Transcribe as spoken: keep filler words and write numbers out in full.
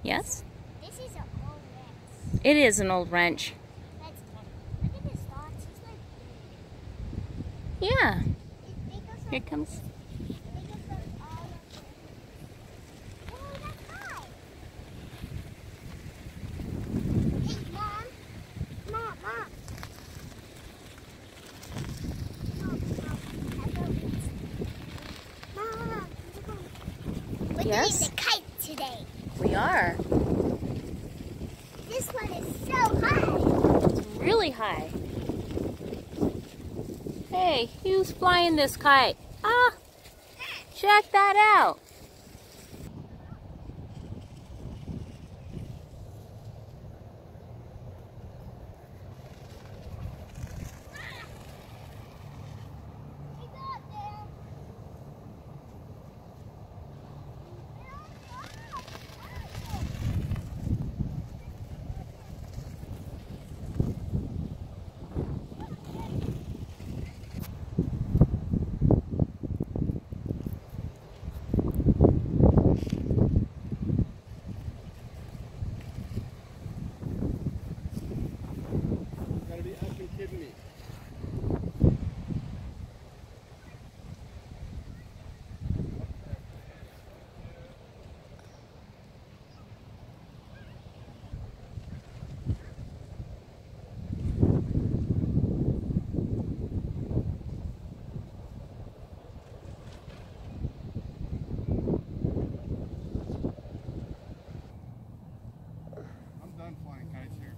Yes? This is an old wrench. It is an old wrench. Let's look at this dot. It's like Yeah. it, it goes Here from, comes. it goes from all of the. Oh, that's high. Hey, mom. Mom, mom. Mom, mom. I love this. Mom, we're Yes? doing the kite today. We are. This one is so high. It's really high. Hey, who's flying this kite? Ah, check that out. Kidding me. I'm done flying kites here.